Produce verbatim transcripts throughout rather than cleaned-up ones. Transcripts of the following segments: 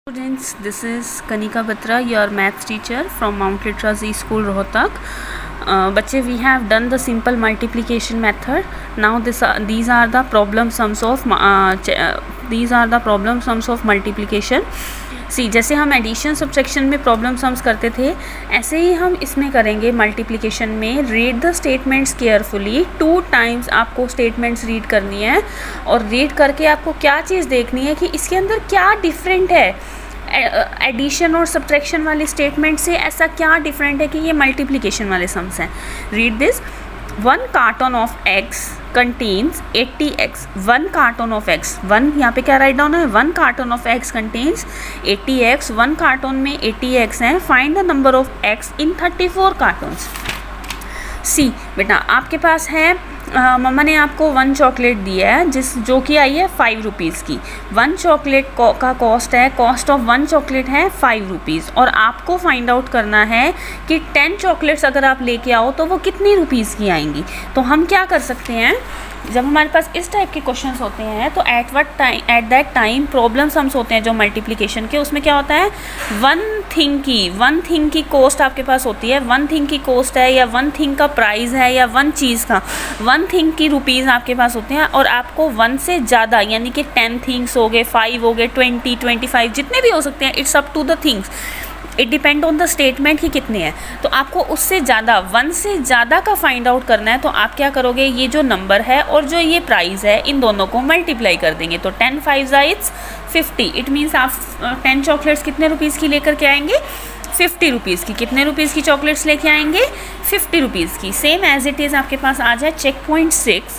Students, this is Kanika Batra, your maths teacher from Mount Literacy School, Rohtak. Uh, बच्चे, we have done the simple multiplication method. Now this are, these are the problem sums of uh, these are the problem sums of multiplication. See जैसे हम addition subtraction में problem sums करते थे, ऐसे ही हम इसमें करेंगे मल्टीप्लिकेशन में. Read the statements carefully. Two times आपको स्टेटमेंट्स रीड करनी है और रीड करके आपको क्या चीज़ देखनी है कि इसके अंदर क्या डिफरेंट है एडिशन और सब्ट्रैक्शन वाले स्टेटमेंट से. ऐसा क्या डिफरेंट है कि ये मल्टीप्लिकेशन वाले सम्स हैं. Read this. One carton of eggs contains eighty eggs. One carton of eggs, one यहाँ पे क्या राइट डाउन है, one carton of eggs contains eighty eggs. One carton में एट्टी एग्स हैं. Find the number of eggs in thirty four cartons. See बेटा, आपके पास है आ, मम्मा ने आपको वन चॉकलेट दिया है जिस जो कि आई है फाइव रुपीज़ की. वन चॉकलेट का कॉस्ट है, कॉस्ट ऑफ वन चॉकलेट है फाइव रुपीज़. और आपको फाइंड आउट करना है कि टेन चॉकलेट्स अगर आप लेके आओ तो वो कितनी रुपीज़ की आएंगी. तो हम क्या कर सकते हैं, जब हमारे पास इस टाइप के क्वेश्चंस होते हैं तो at what time at that time problem sums होते हैं जो मल्टीप्लिकेशन के, उसमें क्या होता है, वन थिंग की वन थिंग की कॉस्ट आपके पास होती है. वन थिंग की कॉस्ट है या वन थिंग का प्राइस है या वन चीज़ का वन थिंग की रुपीज़ आपके पास होते हैं. और आपको वन से ज़्यादा यानी कि टेन थिंग्स हो गए, फाइव हो गए, ट्वेंटी ट्वेंटी फाइव जितने भी हो सकते हैं, it's up to the things. It depend on the statement कि कितने हैं. तो आपको उससे ज़्यादा, वन से ज़्यादा का फाइंड आउट करना है. तो आप क्या करोगे, ये जो नंबर है और जो ये प्राइस है इन दोनों को मल्टीप्लाई कर देंगे. तो टेन फाइव ज़ा इट्स फिफ्टी. इट मीन्स आप टेन चॉकलेट्स कितने रुपीज़ की लेकर के आएंगे, फिफ्टी रुपीज़ की. कितने रुपीज़ की चॉकलेट्स लेके आएंगे, फिफ्टी रुपीज़ की. सेम एज इट इज़ आपके पास आ जाए check point six.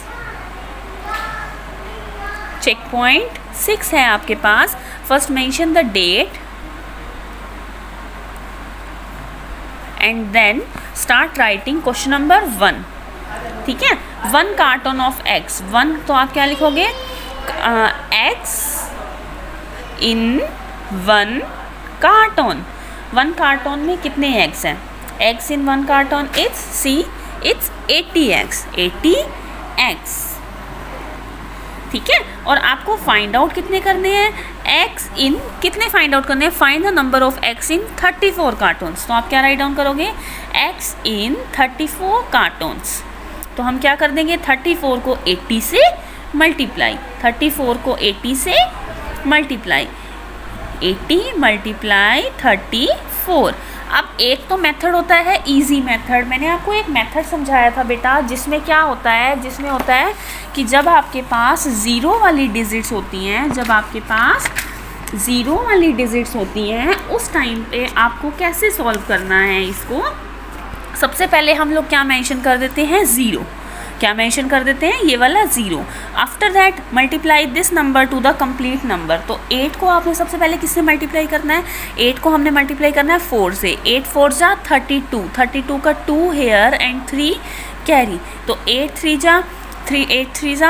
Check point six है आपके पास. First mention the date and then start writing question number one. ठीक है, one carton of eggs. One तो आप क्या लिखोगे, eggs in one carton. One carton में कितने एग्स हैं, eggs in one carton it's see it's eighty eggs. Eighty eggs. ठीक है, और आपको फाइंड आउट कितने करने हैं, एक्स इन कितने फाइंड आउट करने हैं, find the number of eggs in thirty four cartons. तो आप क्या राइट डाउन करोगे, eggs in thirty four cartons. तो हम क्या कर देंगे, थर्टी फोर को एट्टी से मल्टीप्लाई. थर्टी फोर को एट्टी से multiply. Eighty multiply thirty four. अब एक तो मेथड होता है इजी मेथड. मैंने आपको एक मेथड समझाया था बेटा, जिसमें क्या होता है, जिसमें होता है कि जब आपके पास ज़ीरो वाली डिजिट्स होती हैं, जब आपके पास ज़ीरो वाली डिजिट्स होती हैं, उस टाइम पे आपको कैसे सॉल्व करना है इसको. सबसे पहले हम लोग क्या मेंशन कर देते हैं, ज़ीरो. क्या मेंशन कर देते हैं, ये वाला zero. After that multiply this number to the complete number. तो एट को आपने सबसे पहले किससे मल्टीप्लाई करना है, एट को हमने मल्टीप्लाई करना है फोर से. एट फोर जा थर्टी टू. थर्टी टू का two here and three carry. तो एट थ्री जा थ्री, एट थ्री जा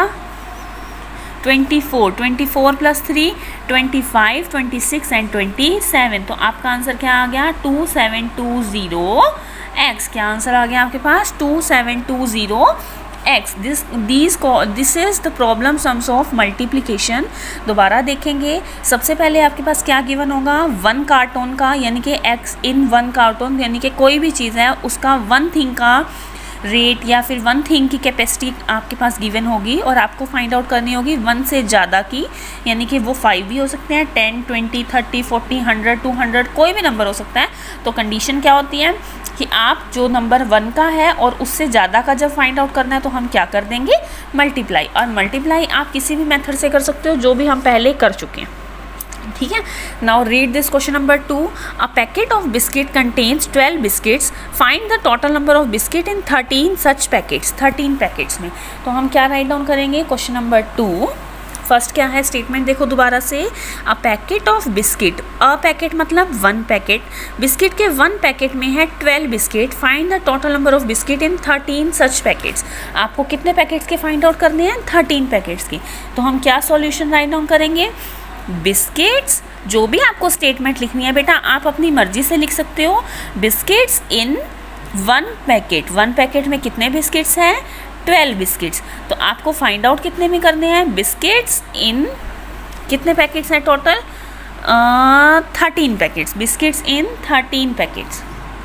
twenty four. Twenty four plus three twenty five, twenty six and twenty seven. तो आपका आंसर क्या आ गया, two seven two zero eggs. क्या आंसर आ गया आपके पास, two seven two zero eggs. This these this is the problem sums of multiplication. दोबारा देखेंगे, सबसे पहले आपके पास क्या गिवन होगा, वन कार्टून का यानी कि एक्स इन वन कार्टून, यानी कि कोई भी चीज़ है उसका वन थिंग का रेट या फिर वन थिंग की कैपेसिटी आपके पास गिवन होगी. और आपको फाइंड आउट करनी होगी वन से ज़्यादा की, यानी कि वो फाइव भी हो सकते हैं, ten twenty thirty forty hundred two hundred कोई भी नंबर हो सकता है. तो कंडीशन क्या होती है कि आप जो नंबर वन का है और उससे ज़्यादा का जब फाइंड आउट करना है तो हम क्या कर देंगे, मल्टीप्लाई. और मल्टीप्लाई आप किसी भी मेथड से कर सकते हो जो भी हम पहले कर चुके हैं. ठीक है, now read this question number two. A packet of biscuit contains twelve biscuits. Find the total number of biscuit in thirteen such packets. Thirteen packets में. तो हम क्या राइट डाउन करेंगे, क्वेश्चन नंबर टू. फर्स्ट क्या है statement, देखो दोबारा से. A packet of biscuit, a packet मतलब वन पैकेट. बिस्किट के वन पैकेट में है twelve biscuit. Find the total number of biscuit in thirteen such packets. आपको कितने पैकेट्स के फाइंड आउट करने हैं, थर्टीन पैकेट्स के. तो हम क्या सॉल्यूशन राइट डाउन करेंगे, बिस्किट्स. जो भी आपको स्टेटमेंट लिखनी है बेटा आप अपनी मर्जी से लिख सकते हो. Biscuits in one packet. One packet में कितने बिस्किट्स हैं, ट्वेल्व बिस्किट्स. तो आपको फाइंड आउट कितने में करने हैं, बिस्किट्स इन कितने पैकेट्स हैं total, thirteen packets, biscuits in thirteen packets,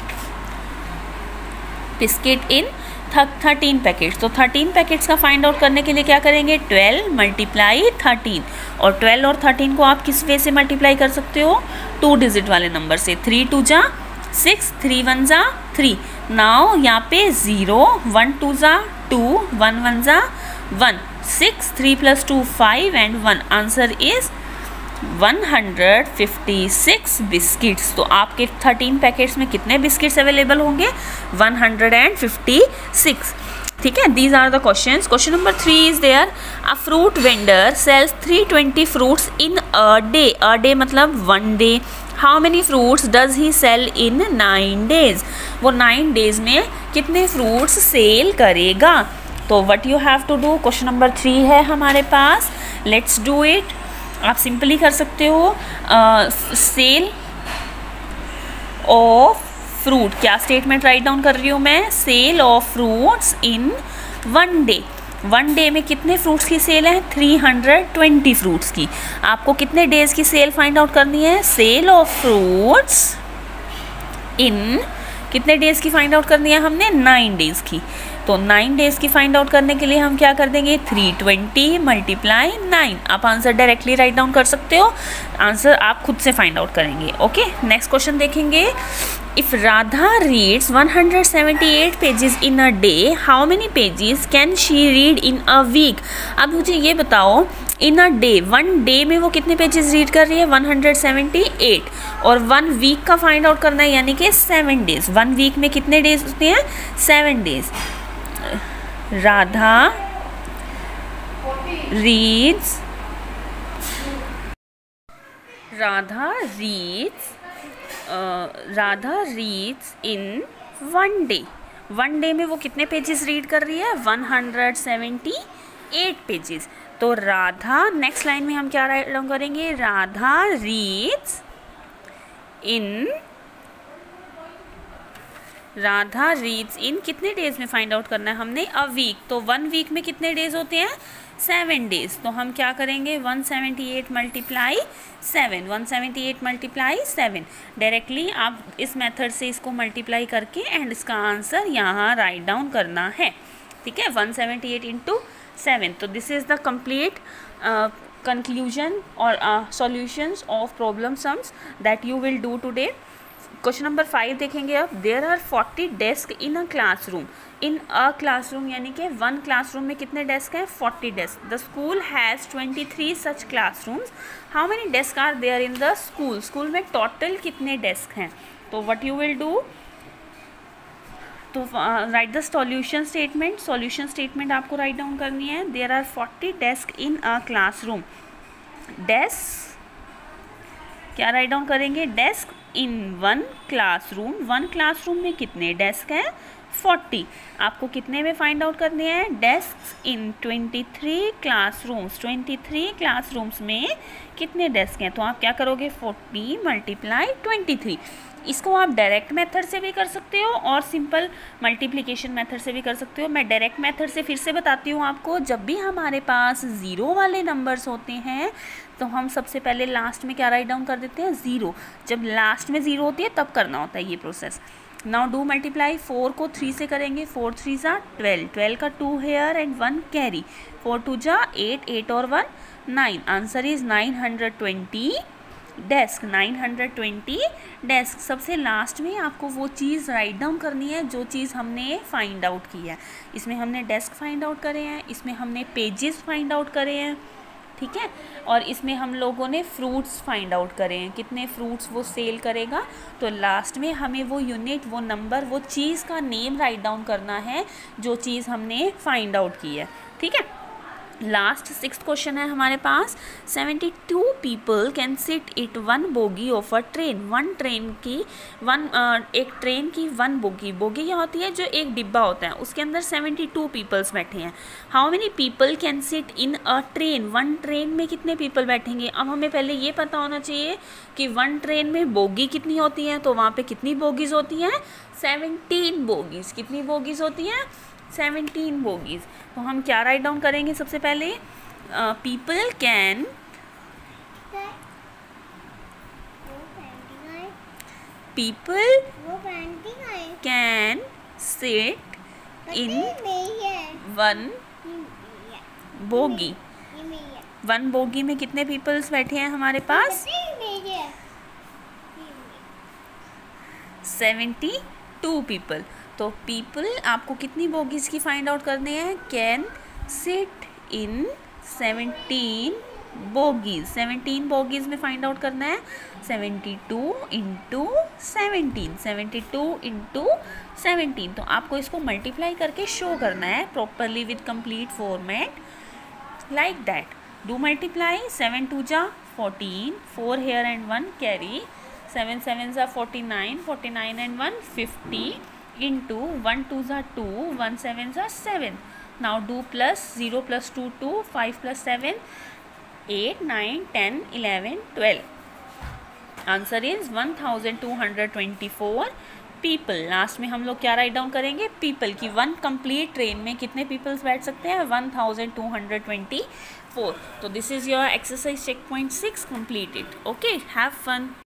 biscuit in thirteen packets. तो थर्टीन पैकेट्स का फाइंड आउट करने के लिए क्या करेंगे, ट्वेल्व मल्टीप्लाई थर्टीन, और ट्वेल्व और थर्टीन को आप किस वे से मल्टीप्लाई कर सकते हो, टू डिजिट वाले नंबर से, थ्री टू जा सिक्स, थ्री वन जा थ्री। नाउ यहाँ पे ज़ीरो, वन टू जा टू, वन वन जा one, six, three plus two five and one, answer is one hundred fifty six biscuits. तो आपके थर्टीन पैकेट्स में कितने बिस्किट्स अवेलेबल होंगे, वन हंड्रेड फिफ्टी सिक्स। ठीक है, these are the questions. Question number three is there, a fruit vendor sells three twenty fruits in a day, a day मतलब one day. How many fruits does he sell in nine days, वो nine days में कितने fruits sell करेगा। तो what you have to do, question number three है हमारे पास, let's do it. आप सिंपली कर सकते हो, सेल ऑफ फ्रूट, क्या स्टेटमेंट राइट डाउन कर रही हूँ मैं, sale of fruits in one day, one day में कितने फ्रूट्स की सेल है, थ्री हंड्रेड ट्वेंटी फ्रूट्स की। आपको कितने डेज की सेल फाइंड आउट करनी है, सेल ऑफ फ्रूट्स इन कितने डेज की फाइंड आउट करनी है हमने, नाइन डेज की। तो नाइन डेज की फाइंड आउट करने के लिए हम क्या कर देंगे, थ्री ट्वेंटी मल्टीप्लाई नाइन। आप आंसर डायरेक्टली राइट डाउन कर सकते हो, आंसर आप खुद से फाइंड आउट करेंगे। ओके, नेक्स्ट क्वेश्चन देखेंगे। If Radha reads one hundred seventy eight pages in a day, how many pages can she read in a week. अब मुझे ये बताओ, in a day, one day में वो कितने पेजेस रीड कर रही है, वन हंड्रेड सेवेंटी एट, और वन वीक का फाइंड आउट करना है, यानी कि सेवन डेज। वन वीक में कितने डेज होते हैं, seven days. Radha reads Radha reads Radha reads in one day, one day में वो कितने पेजेस रीड कर रही है, one hundred seventy eight pages. तो राधा, नेक्स्ट लाइन में हम क्या राइट डाउन करेंगे, Radha reads in Radha reads in कितने डेज में फाइंड आउट करना है हमने, अ वीक। तो वन वीक में कितने डेज होते हैं, सेवन डेज। तो हम क्या करेंगे, one seventy eight multiply seven, one seventy eight multiply seven. Directly आप इस मेथड से इसको मल्टीप्लाई करके एंड इसका आंसर यहाँ राइट डाउन करना है। ठीक है, one seventy eight into seven. तो this is the complete conclusion और solutions of problem sums that you will do today. Question number five देखेंगे अब। There are forty desk in a classroom, in a classroom यानी कि one classroom में कितने desk हैं, forty desk. The school has twenty three such classrooms, how many desk are there in the school. School में total कितने desk हैं। तो what you will do, तो write the solution statement, solution statement आपको write down करनी है। There are forty desk in a classroom, desk क्या right down करेंगे, desk in one classroom, one classroom में कितने डेस्क हैं, फोर्टी। आपको कितने में फाइंड आउट करने हैं, desk in twenty three classrooms, twenty three classrooms में कितने डेस्क हैं। तो आप क्या करोगे, फोर्टी मल्टीप्लाई ट्वेंटी थ्री। इसको आप डायरेक्ट मेथड से भी कर सकते हो और सिंपल मल्टीप्लिकेशन मेथड से भी कर सकते हो। मैं डायरेक्ट मेथड से फिर से बताती हूँ आपको। जब भी हमारे पास ज़ीरो वाले नंबर्स होते हैं तो हम सबसे पहले लास्ट में क्या राइट डाउन कर देते हैं, ज़ीरो। जब लास्ट में ज़ीरो होती है तब करना होता है ये process. Now do multiply, four को थ्री से करेंगे, फोर थ्री ज़ा ट्वेल्व, ट्वेल्व का two here and one carry, four two ज़ा एट, एट और one nine, answer is nine hundred twenty desk, nine hundred twenty desk. सबसे last में आपको वो चीज़ राइट डाउन करनी है जो चीज़ हमने फाइंड आउट की है। इसमें हमने डेस्क फाइंड आउट करे हैं, इसमें हमने पेजेस फाइंड आउट करे हैं, ठीक है, और इसमें हम लोगों ने फ्रूट्स फाइंड आउट करे हैं, कितने फ्रूट्स वो सेल करेगा। तो लास्ट में हमें वो यूनिट, वो नंबर, वो चीज़ का नेम राइट डाउन करना है जो चीज़ हमने फाइंड आउट की है, ठीक है। लास्ट सिक्स्थ क्वेश्चन है हमारे पास। Seventy two people can sit it one bogie of a train, one train की वन एक ट्रेन की वन बोगी, बोगी क्या होती है, जो एक डिब्बा होता है, उसके अंदर सेवेंटी टू पीपल्स बैठे हैं। How many people can sit in a train, one train में कितने पीपल बैठेंगे। अब हमें पहले ये पता होना चाहिए कि वन ट्रेन में बोगी कितनी होती हैं, तो वहाँ पे कितनी बोगीज़ होती हैं, सेवनटीन बोगीज़। कितनी बोगीज़ होती हैं, सेवनटीन बोगीज़। तो हम क्या राइट डाउन करेंगे, सबसे पहले पीपल कैन पीपल वो पेंटिंग है can sit in one bogie. One bogie में कितने पीपल्स बैठे हैं हमारे पास? Seventy two people. तो पीपल आपको कितनी बोगीज की फाइंड आउट करनी है? Can sit in seventeen bogies. Seventeen bogies में फाइंड आउट करना है seventy two into seventeen, seventy two into seventeen. तो आपको इसको मल्टीप्लाई करके शो करना है properly with complete format like that. Do multiply, seven two जा fourteen, four here and one carry, seven seven जा forty nine, forty nine and one fifty into one two जा two, one seven जा seven. Now do plus, zero plus two two, five plus seven eight, nine, ten, eleven, twelve. Answer is one thousand two hundred twenty four people. Last में हम लोग क्या right down करेंगे? People की one complete train में कितने peoples बैठ सकते हैं? One thousand two hundred twenty four. तो this is your exercise check point six completed. Okay, have fun.